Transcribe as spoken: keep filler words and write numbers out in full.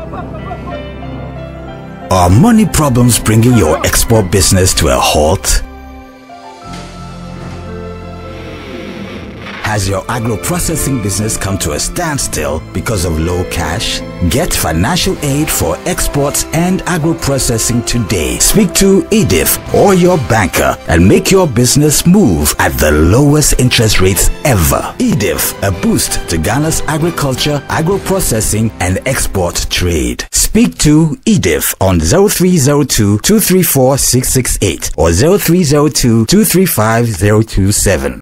Are money problems bringing your export business to a halt? Has your agro-processing business come to a standstill because of low cash? Get financial aid for exports and agro-processing today. Speak to Edaif or your banker and make your business move at the lowest interest rates ever. Edaif, a boost to Ghana's agriculture, agro-processing and export trade. Speak to Edaif on zero three zero two, two three four, six six eight or zero three zero two, two three five, zero two seven.